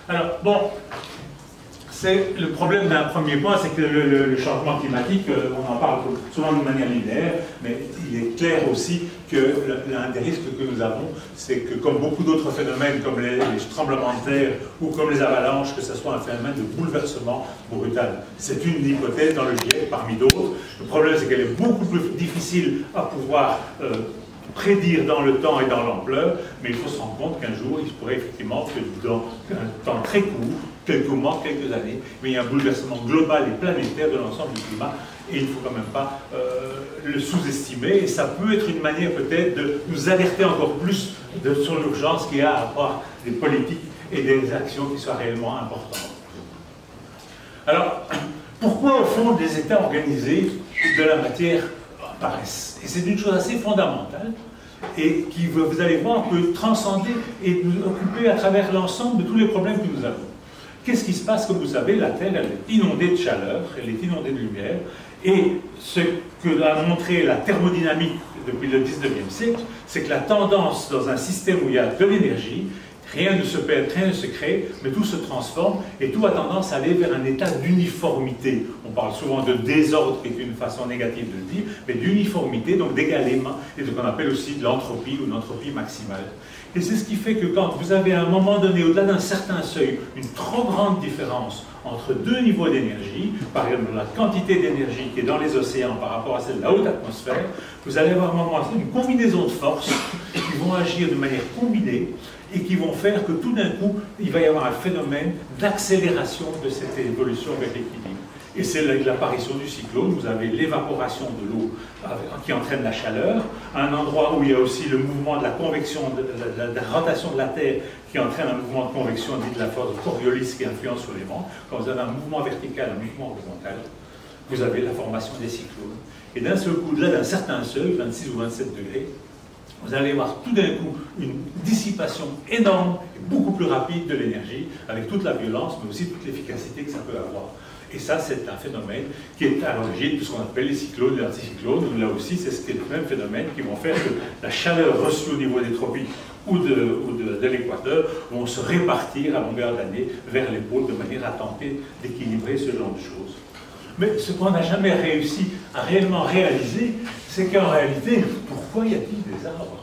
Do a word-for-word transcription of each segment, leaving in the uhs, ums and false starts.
Alors, bon, c'est le problème d'un premier point, c'est que le, le, le changement climatique, euh, on en parle souvent de manière linéaire, mais il est clair aussi que l'un des risques que nous avons, c'est que comme beaucoup d'autres phénomènes, comme les, les tremblements de terre ou comme les avalanches, que ce soit un phénomène de bouleversement brutal. C'est une hypothèse dans le GIEC parmi d'autres. Le problème, c'est qu'elle est beaucoup plus difficile à pouvoir euh, prédire dans le temps et dans l'ampleur, mais il faut se rendre compte qu'un jour, il se pourrait effectivement que dans un temps très court, quelques mois, quelques années, mais il y a un bouleversement global et planétaire de l'ensemble du climat, et il ne faut quand même pas euh, le sous-estimer, et ça peut être une manière peut-être de nous alerter encore plus de, sur l'urgence qu'il y a à avoir des politiques et des actions qui soient réellement importantes. Alors, pourquoi au fond des États organisés de la matière apparaissent? Et c'est une chose assez fondamentale, et qui, vous allez voir, peut transcender et nous occuper à travers l'ensemble de tous les problèmes que nous avons. Qu'est-ce qui se passe? Comme vous savez, la Terre, elle est inondée de chaleur, elle est inondée de lumière, et ce que a montré la thermodynamique depuis le dix-neuvième siècle, c'est que la tendance dans un système où il y a de l'énergie, rien ne se perd, rien ne se crée, mais tout se transforme, et tout a tendance à aller vers un état d'uniformité. On parle souvent de désordre, qui est une façon négative de le dire, mais d'uniformité, donc d'également, et de ce qu'on appelle aussi de l'entropie ou l'entropie maximale. Et c'est ce qui fait que quand vous avez à un moment donné, au-delà d'un certain seuil, une trop grande différence entre deux niveaux d'énergie, par exemple la quantité d'énergie qui est dans les océans par rapport à celle de la haute atmosphère, vous allez avoir à un moment donné une combinaison de forces qui vont agir de manière combinée et qui vont faire que tout d'un coup, il va y avoir un phénomène d'accélération de cette évolution vers l'équilibre. Et c'est l'apparition du cyclone. Vous avez l'évaporation de l'eau qui entraîne la chaleur, un endroit où il y a aussi le mouvement de la convection, de la, de la, de la rotation de la Terre qui entraîne un mouvement de convection dit de la force de Coriolis qui influence sur les vents. Quand vous avez un mouvement vertical, un mouvement horizontal, vous avez la formation des cyclones. Et d'un seul coup, là d'un certain seuil, vingt-six ou vingt-sept degrés, vous allez voir tout d'un coup une dissipation énorme et beaucoup plus rapide de l'énergie, avec toute la violence, mais aussi toute l'efficacité que ça peut avoir. Et ça, c'est un phénomène qui est à l'origine de ce qu'on appelle les cyclones, les anticyclones. Là aussi, c'est ce le même phénomène qui vont faire que la chaleur reçue au niveau des tropiques ou de, ou de, de l'équateur vont se répartir à longueur d'année vers les pôles de manière à tenter d'équilibrer ce genre de choses. Mais ce qu'on n'a jamais réussi à réellement réaliser, c'est qu'en réalité, pourquoi y a-t-il des arbres?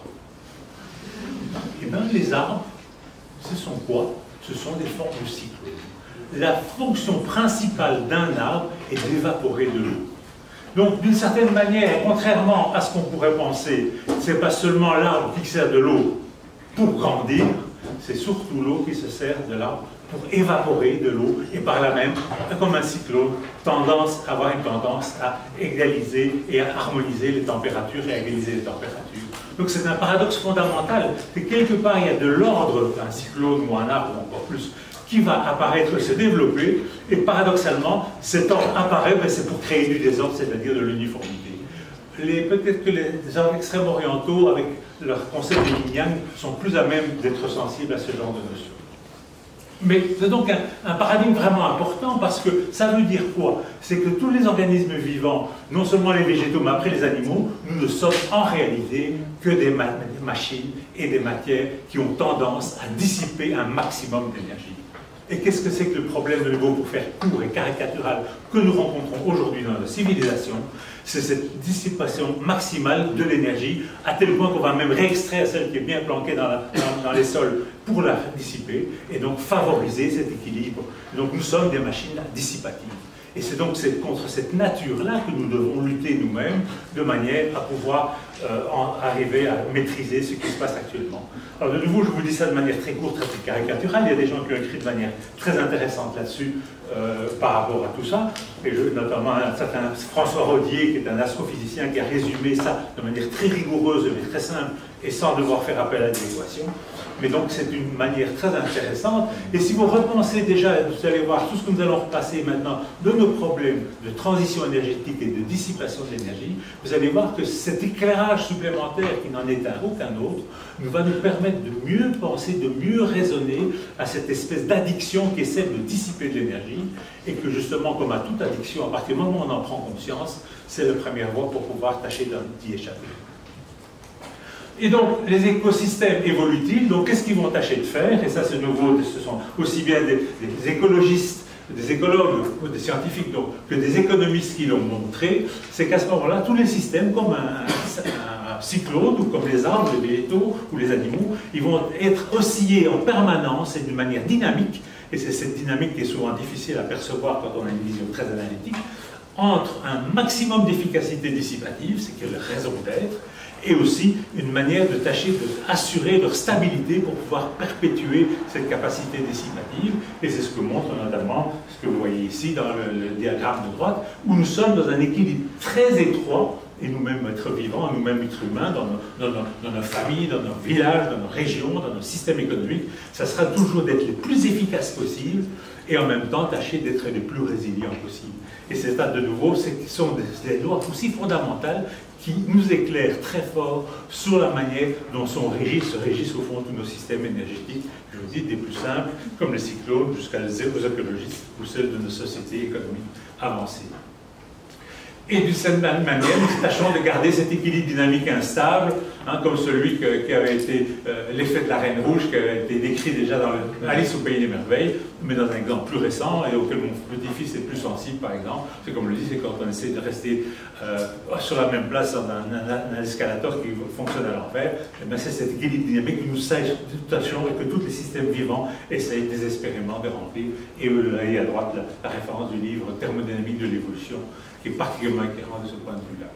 Eh bien, les arbres, ce sont quoi? Ce sont des formes de cyclones. La fonction principale d'un arbre est d'évaporer de l'eau. Donc, d'une certaine manière, contrairement à ce qu'on pourrait penser, ce n'est pas seulement l'arbre qui sert de l'eau pour grandir, c'est surtout l'eau qui se sert de l'arbre pour évaporer de l'eau et par là même, comme un cyclone, tendance, avoir une tendance à égaliser et à harmoniser les températures et à égaliser les températures. Donc c'est un paradoxe fondamental, que quelque part il y a de l'ordre d'un cyclone ou un arbre ou encore plus qui va apparaître, se développer, et paradoxalement, cet ordre apparaît, mais c'est pour créer du désordre, c'est-à-dire de l'uniformité. Peut-être que les arbres extrêmes orientaux, avec leur concept de yin-yang, sont plus à même d'être sensibles à ce genre de notions. Mais c'est donc un, un paradigme vraiment important, parce que ça veut dire quoi? C'est que tous les organismes vivants, non seulement les végétaux, mais après les animaux, nous ne sommes en réalité que des, ma des machines et des matières qui ont tendance à dissiper un maximum d'énergie. Et qu'est-ce que c'est que le problème de nouveau, pour faire court et caricatural, que nous rencontrons aujourd'hui dans la civilisation? C'est cette dissipation maximale de l'énergie, à tel point qu'on va même réextraire celle qui est bien planquée dans, la, dans, dans les sols pour la dissiper, et donc favoriser cet équilibre. Donc nous sommes des machines dissipatives. Et c'est donc contre cette nature-là que nous devons lutter nous-mêmes, de manière à pouvoir euh, en arriver à maîtriser ce qui se passe actuellement. Alors de nouveau, je vous dis ça de manière très courte, très caricaturale. Il y a des gens qui ont écrit de manière très intéressante là-dessus euh, par rapport à tout ça. Et je, notamment un certain François Rodier, qui est un astrophysicien, qui a résumé ça de manière très rigoureuse, mais très simple, et sans devoir faire appel à des équations. Mais donc c'est une manière très intéressante. Et si vous repensez déjà, vous allez voir tout ce que nous allons repasser maintenant de nos problèmes de transition énergétique et de dissipation de l'énergie, vous allez voir que cet éclairage supplémentaire, qui n'en est un aucun autre, nous va nous permettre de mieux penser, de mieux raisonner à cette espèce d'addiction qui essaie de dissiper de l'énergie, et que justement, comme à toute addiction, à partir du moment où on en prend conscience, c'est la première voie pour pouvoir tâcher d'y échapper. Et donc, les écosystèmes évoluent-ils? Donc, qu'est-ce qu'ils vont tâcher de faire? Et ça, c'est nouveau, ce sont aussi bien des, des écologistes, des écologues, ou des scientifiques, donc, que des économistes qui l'ont montré. C'est qu'à ce moment-là, tous les systèmes, comme un, un, un cyclone, ou comme les arbres, les végétaux, ou les animaux, ils vont être oscillés en permanence et d'une manière dynamique. Et c'est cette dynamique qui est souvent difficile à percevoir quand on a une vision très analytique, entre un maximum d'efficacité dissipative, c'est qu'il y a la raison d'être, et aussi une manière de tâcher d'assurer leur stabilité pour pouvoir perpétuer cette capacité dissipative. Et c'est ce que montre notamment ce que vous voyez ici dans le, le diagramme de droite, où nous sommes dans un équilibre très étroit, et nous-mêmes êtres vivants, nous-mêmes êtres humains, dans nos, dans, nos, dans nos familles, dans nos villages, dans nos régions, dans nos systèmes économiques, ça sera toujours d'être les plus efficaces possibles, et en même temps tâcher d'être les plus résilients possibles. Et c'est ça, de nouveau, ce sont des, des lois aussi fondamentales qui nous éclairent très fort sur la manière dont sont régis, se régissent au fond tous nos systèmes énergétiques, je vous dis, des plus simples, comme les cyclones, jusqu'à les écologistes ou celles de nos sociétés économiques avancées. Et de cette même manière, nous tâchons de garder cet équilibre dynamique instable, hein, comme celui que, qui avait été euh, l'effet de la Reine Rouge, qui avait été décrit déjà dans le Alice au Pays des Merveilles, mais dans un exemple plus récent et auquel mon petit-fils est plus sensible, par exemple. C'est comme je le dis, c'est quand on essaie de rester euh, sur la même place dans un, un, un escalator qui fonctionne à l'envers, c'est cet équilibre dynamique que nous tâchons et que tous les systèmes vivants essayent désespérément de remplir. Et vous voyez à droite la, la référence du livre Thermodynamique de l'évolution, qui est particulièrement éclairant de ce point de vue-là.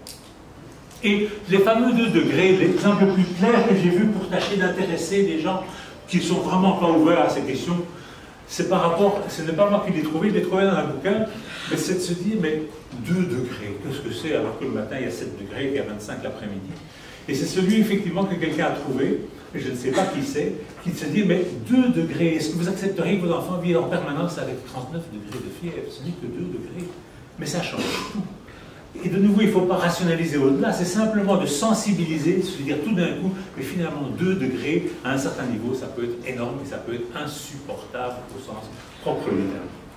Et les fameux deux degrés, l'exemple le plus clair que j'ai vu pour tâcher d'intéresser les gens qui sont vraiment pas ouverts à ces questions, c'est par rapport, ce n'est pas moi qui l'ai trouvé, je l'ai trouvé dans un bouquin, mais c'est de se dire, mais deux degrés, qu'est-ce que c'est alors que le matin il y a sept degrés et qu'il y a vingt-cinq l'après-midi? Et c'est celui effectivement que quelqu'un a trouvé, et je ne sais pas qui c'est, qui se dit, mais deux degrés, est-ce que vous accepteriez que vos enfants vivent en permanence avec trente-neuf degrés de fièvre? Ce n'est que deux degrés. Mais ça change tout. Et de nouveau, il ne faut pas rationaliser au-delà, c'est simplement de sensibiliser, se dire tout d'un coup, mais finalement deux degrés, à un certain niveau, ça peut être énorme et ça peut être insupportable au sens propre du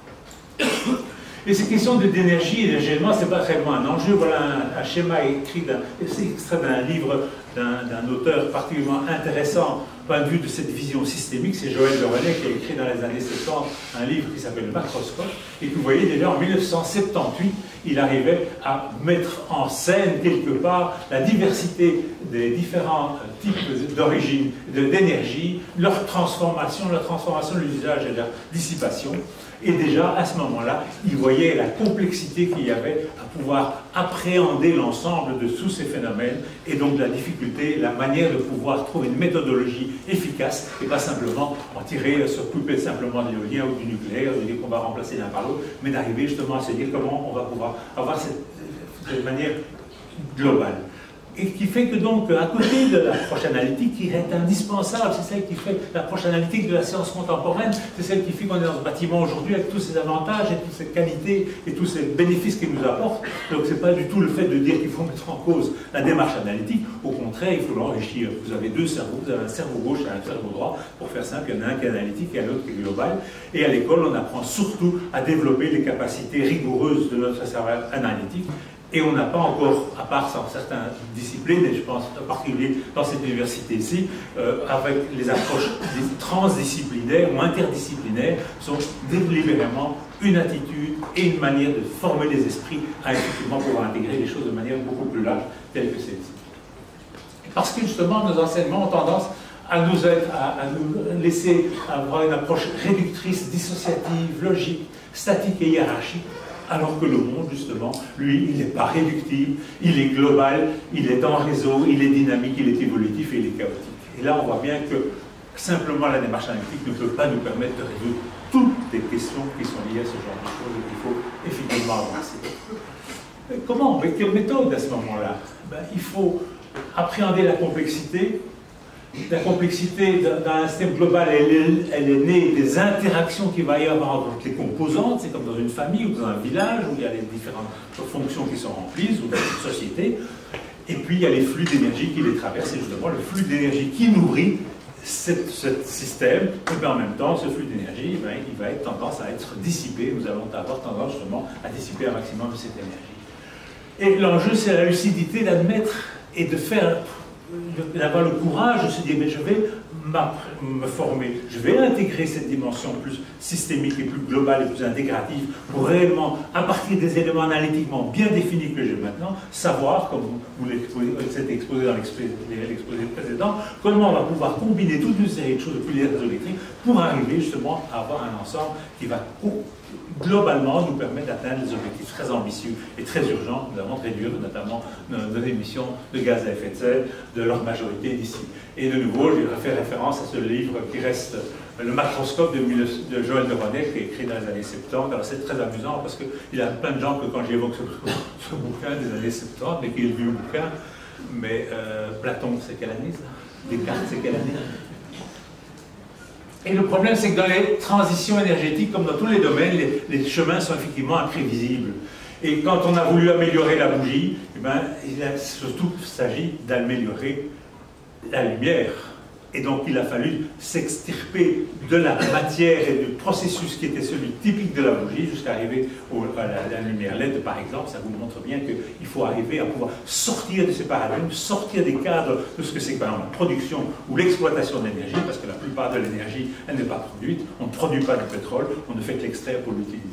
terme. Et ces questions d'énergie et de gèlement, ce n'est pas réellement un enjeu. Voilà un, un schéma écrit, c'est extrait d'un livre d'un auteur particulièrement intéressant, point de vue de cette vision systémique, c'est Joël Le Rennet qui a écrit dans les années soixante un livre qui s'appelle Le Macroscope, et que vous voyez déjà en mille neuf cent soixante-dix-huit, il arrivait à mettre en scène quelque part la diversité des différents types d'origine, d'énergie, leur transformation, leur transformation de l'usage et leur dissipation. Et déjà, à ce moment-là, il voyait la complexité qu'il y avait à pouvoir appréhender l'ensemble de tous ces phénomènes, et donc la difficulté, la manière de pouvoir trouver une méthodologie efficace, et pas simplement en tirer sur couper simplement de l'éolien ou du nucléaire, de dire qu'on va remplacer l'un par l'autre, mais d'arriver justement à se dire comment on va pouvoir avoir cette, cette manière globale. Et qui fait que donc, à côté de l'approche analytique, qui est indispensable, c'est celle qui fait l'approche analytique de la science contemporaine, c'est celle qui fait qu'on est dans ce bâtiment aujourd'hui avec tous ces avantages et toutes ces qualités et tous ces bénéfices qu'il nous apporte. Donc c'est pas du tout le fait de dire qu'il faut mettre en cause la démarche analytique, au contraire, il faut l'enrichir. Vous avez deux cerveaux, vous avez un cerveau gauche et un cerveau droit, pour faire simple, il y en a un qui est analytique et un autre qui est global. Et à l'école, on apprend surtout à développer les capacités rigoureuses de notre cerveau analytique. Et on n'a pas encore, à part dans certaines disciplines, et je pense en particulier dans cette université ici, euh, avec les approches transdisciplinaires ou interdisciplinaires, sont délibérément une attitude et une manière de former les esprits à effectivement pouvoir intégrer les choses de manière beaucoup plus large, telle que celle-ci. Parce que justement, nos enseignements ont tendance à nous, être, à, à nous laisser avoir une approche réductrice, dissociative, logique, statique et hiérarchique, alors que le monde, justement, lui, il n'est pas réductible, il est global, il est en réseau, il est dynamique, il est évolutif et il est chaotique. Et là, on voit bien que simplement la démarche analytique ne peut pas nous permettre de résoudre toutes les questions qui sont liées à ce genre de choses et qu'il faut effectivement avancer. Mais comment? Avec quelle méthode à ce moment-là? Ben, il faut appréhender la complexité. La complexité d'un système global, elle est, elle est née des interactions qu'il va y avoir entre les composantes, c'est comme dans une famille ou dans un village où il y a les différentes fonctions qui sont remplies, ou dans une société, et puis il y a les flux d'énergie qui les traversent, et justement le flux d'énergie qui nourrit ce système, et bien en même temps, ce flux d'énergie, ben, il va être tendance à être dissipé, nous allons avoir tendance justement à dissiper un maximum de cette énergie. Et l'enjeu, c'est la lucidité d'admettre et de faire d'avoir le courage de se dire, mais je vais me former, je vais intégrer cette dimension plus systémique et plus globale et plus intégrative pour réellement, à partir des éléments analytiquement bien définis que j'ai maintenant, savoir, comme vous l'avez exposé dans l'exposé précédent, comment on va pouvoir combiner toute une série de choses de piezoélectriques pour arriver justement à avoir un ensemble qui va globalement nous permettre d'atteindre des objectifs très ambitieux et très urgents, notamment de réduire notamment nos émissions de gaz à effet de serre de leur majorité d'ici. Et de nouveau, je fais référence à ce livre qui reste le macroscope de, de Joël de Ronet, qui est écrit dans les années soixante-dix. Alors c'est très amusant parce qu'il y a plein de gens que quand j'évoque ce, ce bouquin des années soixante-dix, mais qui est le vieux bouquin, mais euh, Platon, c'est quelle année ça? Descartes, c'est quelle année? Et le problème, c'est que dans les transitions énergétiques, comme dans tous les domaines, les, les chemins sont effectivement imprévisibles. Et quand on a voulu améliorer la bougie, eh ben, il a surtout s'agit d'améliorer la lumière. Et donc il a fallu s'extirper de la matière et du processus qui était celui typique de la bougie jusqu'à arriver à la, la lumière L E D par exemple. Ça vous montre bien qu'il faut arriver à pouvoir sortir de ces paradigmes, sortir des cadres de ce que c'est par exemple la production ou l'exploitation d'énergie, parce que la plupart de l'énergie, elle n'est pas produite, on ne produit pas du pétrole, on ne fait que l'extraire pour l'utiliser.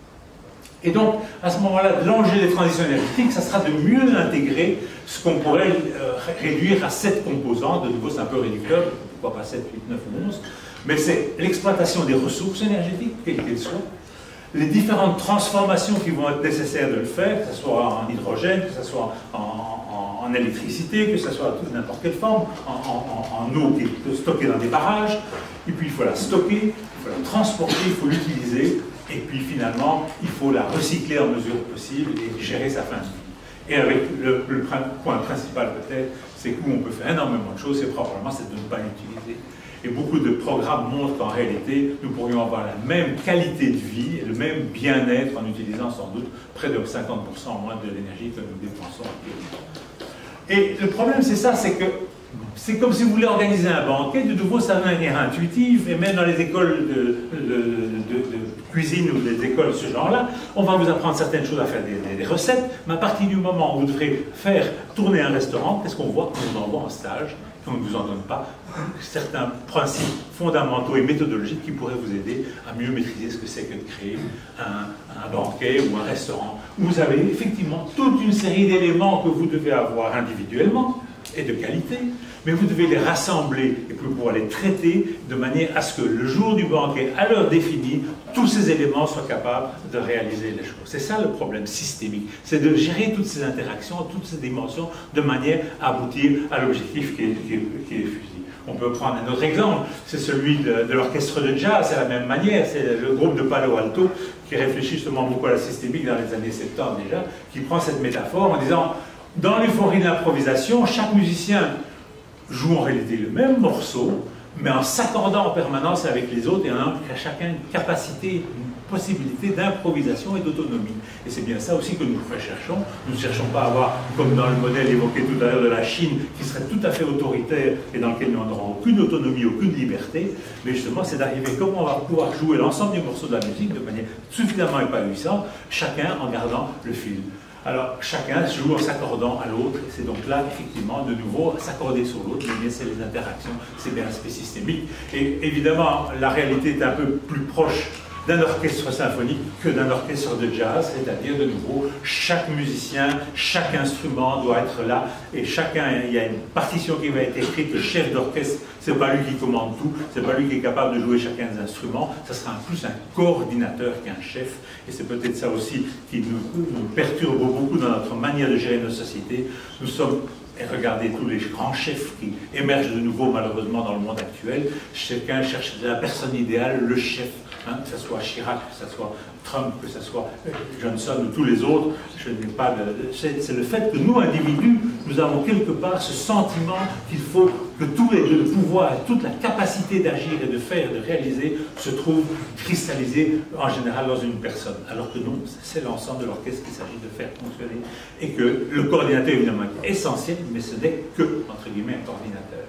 Et donc, à ce moment-là, l'enjeu des transitions énergétiques, ça sera de mieux intégrer ce qu'on pourrait euh, réduire à sept composants. De nouveau, c'est un peu réducteur, pourquoi pas sept, huit, neuf ou onze. Mais c'est l'exploitation des ressources énergétiques, quelles qu'elles soient, les différentes transformations qui vont être nécessaires de le faire, que ce soit en hydrogène, que ce soit en, en, en électricité, que ce soit de n'importe quelle forme, en, en, en eau qui est stockée dans des barrages. Et puis, il faut la stocker, il faut la transporter, il faut l'utiliser. Et puis finalement, il faut la recycler en mesure possible et gérer sa fin de vie. Et avec le, le point principal peut-être, c'est qu'où on peut faire énormément de choses, c'est probablement c'est de ne pas l'utiliser. Et beaucoup de programmes montrent qu'en réalité, nous pourrions avoir la même qualité de vie et le même bien-être en utilisant sans doute près de cinquante pour cent moins de l'énergie que nous dépensons actuellement. Et le problème, c'est ça, c'est que c'est comme si vous voulez organiser un banquet, de nouveau ça de manière intuitive, et même dans les écoles de, de, de, de cuisine ou des écoles de ce genre-là, on va vous apprendre certaines choses à faire des, des, des recettes, mais à partir du moment où vous devrez faire tourner un restaurant, qu'est-ce qu'on voit? On vous envoie en stage, et on ne vous en donne pas certains principes fondamentaux et méthodologiques qui pourraient vous aider à mieux maîtriser ce que c'est que de créer un, un banquet ou un restaurant. Vous avez effectivement toute une série d'éléments que vous devez avoir individuellement, et de qualité, mais vous devez les rassembler et pour pouvoir les traiter de manière à ce que le jour du banquet, à l'heure définie, tous ces éléments soient capables de réaliser les choses. C'est ça le problème systémique, c'est de gérer toutes ces interactions, toutes ces dimensions, de manière à aboutir à l'objectif qui est, qui est, qui est fusil. On peut prendre un autre exemple, c'est celui de, de l'orchestre de jazz, c'est la même manière, c'est le groupe de Palo Alto qui réfléchit justement beaucoup à la systémique dans les années soixante-dix déjà, qui prend cette métaphore en disant dans l'euphorie de l'improvisation, chaque musicien joue en réalité le même morceau, mais en s'accordant en permanence avec les autres et en ayant chacun une capacité, une possibilité d'improvisation et d'autonomie. Et c'est bien ça aussi que nous recherchons. Nous ne cherchons pas à avoir, comme dans le modèle évoqué tout à l'heure de la Chine, qui serait tout à fait autoritaire et dans lequel nous n'aurons aucune autonomie, aucune liberté, mais justement c'est d'arriver comment on va pouvoir jouer l'ensemble du morceau de la musique de manière suffisamment épanouissante, chacun en gardant le fil. Alors, chacun joue en s'accordant à l'autre, et c'est donc là, effectivement, de nouveau, s'accorder sur l'autre, mais c'est les interactions, c'est bien l'aspect systémique. Et évidemment, la réalité est un peu plus proche d'un orchestre symphonique que d'un orchestre de jazz, c'est-à-dire de nouveau, chaque musicien, chaque instrument doit être là, et chacun, il y a une partition qui va être écrite, le chef d'orchestre, c'est pas lui qui commande tout, c'est pas lui qui est capable de jouer chacun des instruments, ça sera en plus un coordinateur qu'un chef, et c'est peut-être ça aussi qui nous, nous perturbe beaucoup dans notre manière de gérer nos sociétés. Nous sommes, et regardez tous les grands chefs qui émergent de nouveau malheureusement dans le monde actuel, chacun cherche la personne idéale, le chef, hein, que ce soit Chirac, que ce soit Trump, que ce soit Johnson ou tous les autres, je n'ai pas de... c'est le fait que nous, individus, nous avons quelque part ce sentiment qu'il faut que tout le pouvoir, toute la capacité d'agir et de faire, de réaliser, se trouve cristallisé en général dans une personne. Alors que non, c'est l'ensemble de l'orchestre qu'il s'agit de faire fonctionner. Et que le coordinateur, évidemment, est essentiel, mais ce n'est que, entre guillemets, un coordinateur.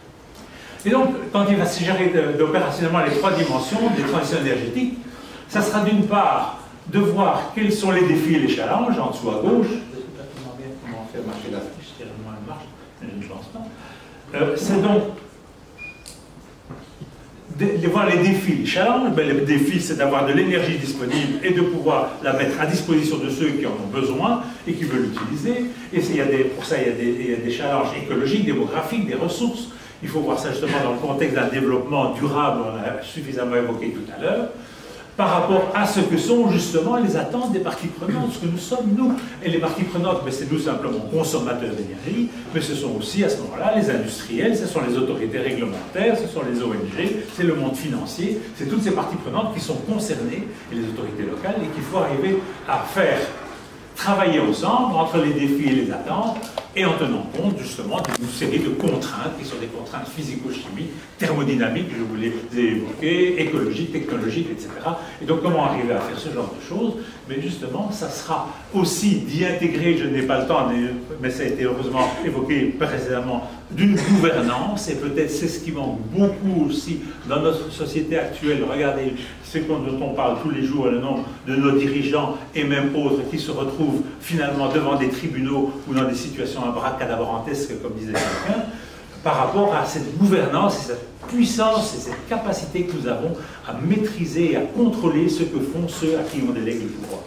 Et donc, quand il va se gérer opérationnellement les trois dimensions des transitions énergétiques, ça sera d'une part de voir quels sont les défis et les challenges, en dessous à gauche. Je ne sais pas comment, bien, comment faire marcher la fiche, tellement elle marche, je je ne pense pas. Euh, c'est donc de, de voir les défis, les challenges. Ben, le défi, c'est d'avoir de l'énergie disponible et de pouvoir la mettre à disposition de ceux qui en ont besoin et qui veulent l'utiliser. Et il y a des, pour ça, il y, a des, il y a des challenges écologiques, démographiques, des ressources. Il faut voir ça justement dans le contexte d'un développement durable, on a suffisamment évoqué tout à l'heure, par rapport à ce que sont justement les attentes des parties prenantes, ce que nous sommes nous. Et les parties prenantes, ben, c'est nous simplement consommateurs d'énergie, mais ce sont aussi à ce moment-là les industriels, ce sont les autorités réglementaires, ce sont les O N G, c'est le monde financier, c'est toutes ces parties prenantes qui sont concernées, et les autorités locales, et qu'il faut arriver à faire travailler ensemble entre les défis et les attentes, et en tenant compte justement d'une série de contraintes qui sont des contraintes physico-chimiques, thermodynamiques, je vous les ai évoquées, écologiques, technologiques, et cetera. Et donc comment arriver à faire ce genre de choses? Mais justement, ça sera aussi d'y intégrer, je n'ai pas le temps, mais ça a été heureusement évoqué précédemment, d'une gouvernance, et peut-être c'est ce qui manque beaucoup aussi dans notre société actuelle. Regardez ce dont on parle tous les jours, le nom de nos dirigeants et même autres qui se retrouvent finalement devant des tribunaux ou dans des situations abracadabrantesques, comme disait quelqu'un, par rapport à cette gouvernance et cette puissance et cette capacité que nous avons à maîtriser et à contrôler ce que font ceux à qui on délègue le pouvoir.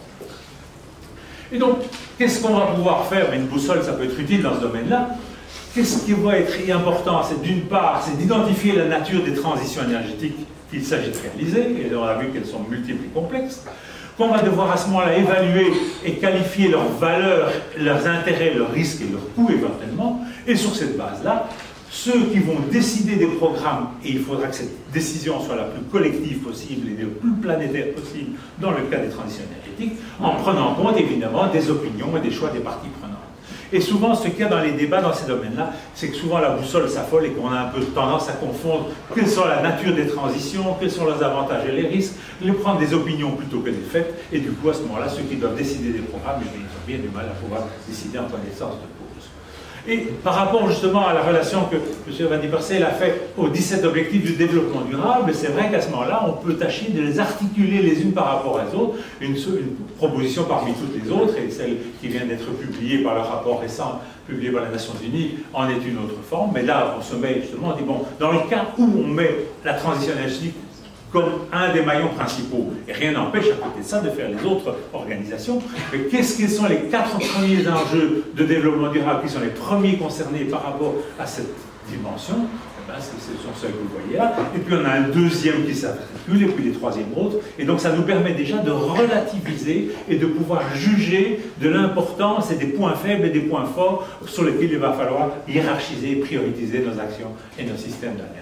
Et donc, qu'est-ce qu'on va pouvoir faire? Mais une boussole, ça peut être utile dans ce domaine-là. Qu'est-ce qui va être important? C'est d'une part, c'est d'identifier la nature des transitions énergétiques qu'il s'agit de réaliser, et on a vu qu'elles sont multiples et complexes, qu'on va devoir à ce moment-là évaluer et qualifier leurs valeurs, leurs intérêts, leurs risques et leurs coûts éventuellement, et sur cette base-là, ceux qui vont décider des programmes, et il faudra que cette décision soit la plus collective possible et le plus planétaire possible dans le cas des transitions énergétiques, en prenant en compte évidemment des opinions et des choix des parties prenantes. Et souvent, ce qu'il y a dans les débats dans ces domaines-là, c'est que souvent la boussole s'affole et qu'on a un peu tendance à confondre quelle sont la nature des transitions, quels sont leurs avantages et les risques, les prendre des opinions plutôt que des faits, et du coup, à ce moment-là, ceux qui doivent décider des programmes, ils ont bien du mal à pouvoir décider en connaissance de cause. Et par rapport justement à la relation que M. Van Diepersel a fait aux dix-sept objectifs du développement durable, c'est vrai qu'à ce moment-là, on peut tâcher de les articuler les unes par rapport aux autres. Une, une proposition parmi toutes les autres, et celle qui vient d'être publiée par le rapport récent publié par les Nations Unies, en est une autre forme. Mais là, on se met justement, on dit, bon, dans le cas où on met la transition énergétique comme un des maillons principaux. Et rien n'empêche à côté de ça de faire les autres organisations. Mais qu'est-ce qu'ils sont les quatre premiers enjeux de développement durable qui sont les premiers concernés par rapport à cette dimension? Eh ben, ce sont ceux que vous voyez là. Et puis on a un deuxième qui s'articule, et puis les troisièmes autres. Et donc ça nous permet déjà de relativiser et de pouvoir juger de l'importance et des points faibles et des points forts sur lesquels il va falloir hiérarchiser et prioriser nos actions et nos systèmes d'alerte.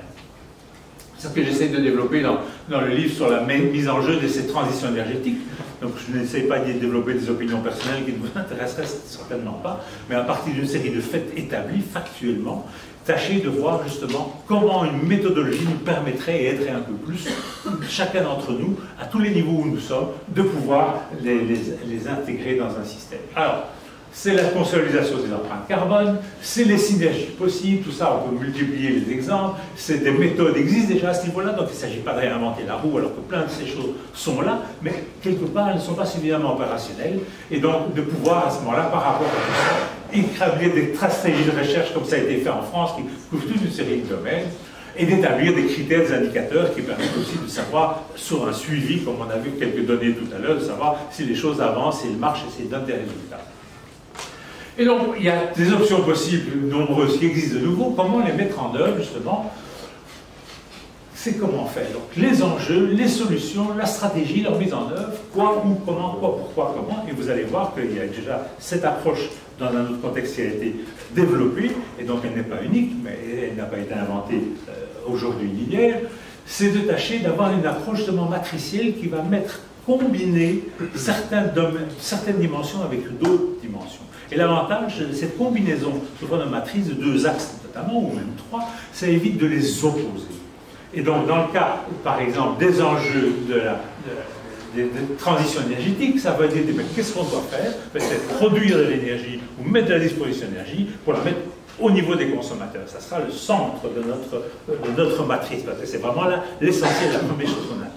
C'est ce que j'essaie de développer dans, dans le livre sur la mise en jeu de cette transition énergétique. Donc je n'essaie pas d'y développer des opinions personnelles qui ne vous intéresseraient certainement pas, mais à partir d'une série de faits établis factuellement, tâchez de voir justement comment une méthodologie nous permettrait et aiderait un peu plus, chacun d'entre nous, à tous les niveaux où nous sommes, de pouvoir les, les, les intégrer dans un système. Alors, c'est la consolidation des empreintes carbone, c'est les synergies possibles, tout ça, on peut multiplier les exemples, c'est des méthodes qui existent déjà à ce niveau-là, donc il ne s'agit pas de réinventer la roue, alors que plein de ces choses sont là, mais quelque part, elles ne sont pas suffisamment opérationnelles, et donc de pouvoir à ce moment-là, par rapport à tout ça, établir des stratégies de recherche, comme ça a été fait en France, qui couvrent toute une série de domaines, et d'établir des critères, des indicateurs qui permettent aussi de savoir, sur un suivi, comme on a vu quelques données tout à l'heure, de savoir si les choses avancent, s'ils marchent et s'ils donnent des résultats. Et donc, il y a des options possibles, nombreuses, qui existent de nouveau. Comment les mettre en œuvre, justement? C'est comment faire. Donc, les enjeux, les solutions, la stratégie, leur mise en œuvre, quoi, où, comment, quoi, pourquoi, comment. Et vous allez voir qu'il y a déjà cette approche dans un autre contexte qui a été développée, et donc elle n'est pas unique, mais elle n'a pas été inventée euh, aujourd'hui ni hier. C'est de tâcher d'avoir une approche justement matricielle qui va mettre, combiner certains domaines, certaines dimensions avec d'autres dimensions. Et l'avantage de cette combinaison sous forme de matrice de deux axes notamment, ou même trois, ça évite de les opposer. Et donc dans le cas, par exemple, des enjeux de la de, de, de transition énergétique, ça va dire, qu'est-ce qu'on doit faire? C'est produire de l'énergie ou mettre à la disposition de l'énergie pour la mettre au niveau des consommateurs. Ça sera le centre de notre, de notre matrice, parce que c'est vraiment l'essentiel, la première chose qu'on attend.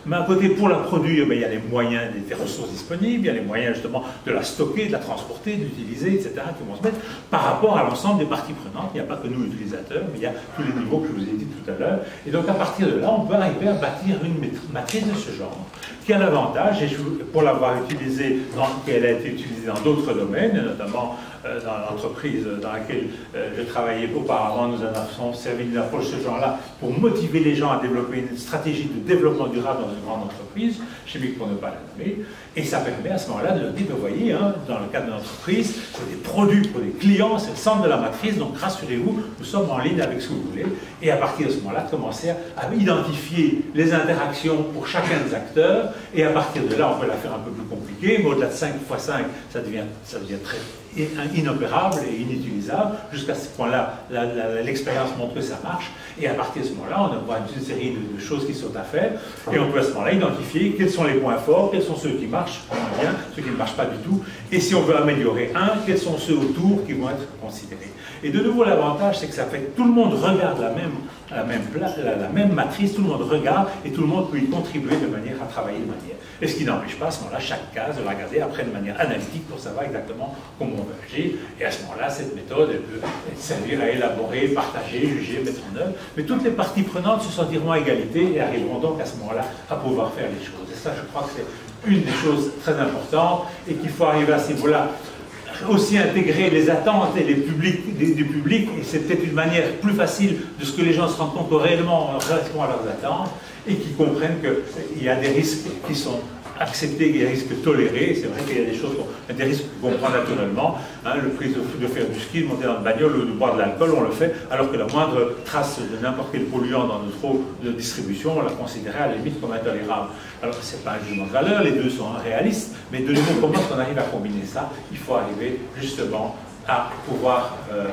mais à côté, pour la produire, ben, il y a les moyens, des, des ressources disponibles, il y a les moyens justement de la stocker, de la transporter, d'utiliser, et cetera, qui vont se mettre par rapport à l'ensemble des parties prenantes. Il n'y a pas que nous, utilisateurs, mais il y a tous les niveaux que je vous ai dit tout à l'heure. Et donc, à partir de là, on peut arriver à bâtir une matrice de ce genre, qui a l'avantage, et je, pour l'avoir utilisée, qu'elle a été utilisée dans d'autres domaines, notamment euh, dans l'entreprise dans laquelle euh, je travaillais auparavant, nous en avons servi d'une approche de ce genre-là pour motiver les gens à développer une stratégie de développement durable dans une grande entreprise, chimique pour ne pas la nommer, et ça permet à ce moment-là de leur dire, vous voyez, hein, dans le cadre de l'entreprise, c'est des produits pour des clients, c'est le centre de la matrice, donc rassurez-vous, nous sommes en ligne avec ce que vous voulez, et à partir de ce moment-là, commencer à identifier les interactions pour chacun des acteurs, et à partir de là, on peut la faire un peu plus compliquée, mais au-delà de cinq fois cinq, ça devient, ça devient très inopérable et inutilisable. Jusqu'à ce point-là, l'expérience montre que ça marche, et à partir de ce moment-là, on voit une série de, de choses qui sont à faire, et on peut à ce moment-là identifier quels sont les points forts, quels sont ceux qui marchent moins bien, ceux qui ne marchent pas du tout, et si on veut améliorer un, quels sont ceux autour qui vont être considérés. Et de nouveau, l'avantage, c'est que ça fait que tout le monde regarde la même, la même, place, la, la même matrice, tout le monde regarde, et tout le monde peut y contribuer de manière à travailler de manière. Et ce qui n'empêche pas à ce moment-là chaque case de la regarder après de manière analytique pour savoir exactement comment on veut agir. Et à ce moment-là, cette méthode, elle peut servir à élaborer, partager, juger, mettre en œuvre. Mais toutes les parties prenantes se sentiront à égalité et arriveront donc à ce moment-là à pouvoir faire les choses. Et ça, je crois que c'est une des choses très importantes et qu'il faut arriver à ce niveau-là. Aussi intégrer les attentes et les publics, des, du public, et c'est peut-être une manière plus facile de ce que les gens se rendent compte réellement relativement à leurs attentes, et qui comprennent qu'il y a des risques qui sont acceptés, il y a des risques tolérés. C'est vrai qu'il y a des choses, des risques qu'on prend naturellement, hein, le prix de, de faire du ski, de monter dans une bagnole ou de boire de l'alcool, on le fait, alors que la moindre trace de n'importe quel polluant dans notre eau de distribution, on la considérait à la limite comme intolérable. Alors ce n'est pas un jugement de valeur, les deux sont réalistes, mais de nouveau, comment est-ce qu'on arrive à combiner ça? Il faut arriver justement à pouvoir euh,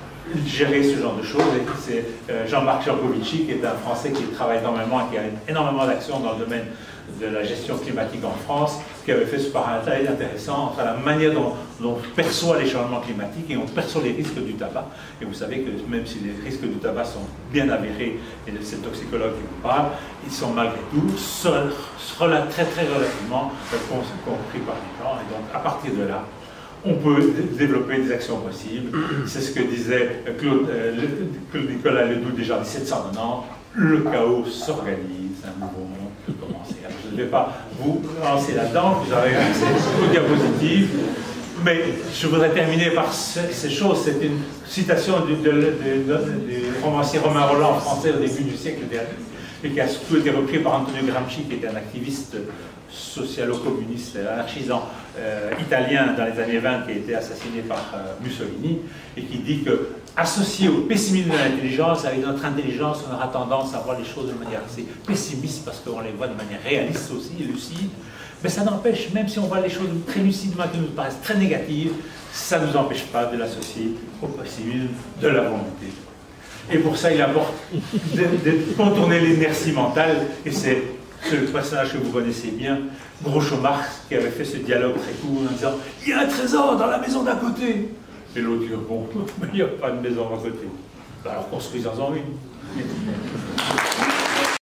gérer ce genre de choses. C'est euh, Jean-Marc Jancovici, qui est un Français qui travaille énormément et qui a énormément d'actions dans le domaine de la gestion climatique en France, qui avait fait ce parallèle intéressant entre la manière dont, dont on perçoit les changements climatiques et on perçoit les risques du tabac. Et vous savez que même si les risques du tabac sont bien avérés, et c'est le toxicologue qui vous parle, ils sont malgré tout seuls, très très relativement compris par les gens. Et donc à partir de là, on peut développer des actions possibles. C'est ce que disait Claude, euh, Claude Nicolas Ledoux déjà en mille sept cent quatre-vingt-dix, le chaos s'organise, un nouveau monde peut commencer. Alors, je ne vais pas vous lancer là-dedans, vous aurez accès aux diapositives, mais je voudrais terminer par ces, ces choses. C'est une citation du, de, de, de, du romancier Romain Rolland, français au début du siècle dernier, et qui a surtout été repris par Antonio Gramsci, qui était un activiste socialo-communiste, anarchisant euh, italien dans les années vingt, qui a été assassiné par euh, Mussolini, et qui dit que, associé au pessimisme de l'intelligence, avec notre intelligence, on aura tendance à voir les choses de manière assez pessimiste, parce qu'on les voit de manière réaliste aussi, et lucide. Mais ça n'empêche, même si on voit les choses très lucidement, qui nous paraissent très négatives, ça ne nous empêche pas de l'associer au pessimisme de la volonté. Et pour ça, il apporte de, de contourner l'inertie mentale, et c'est ce personnage que vous connaissez bien, Groucho Marx, qui avait fait ce dialogue très court en disant « Il y a un trésor dans la maison d'à côté !» Et l'autre dit « Bon, mais il n'y a pas de maison à côté. » Alors construisons-en une.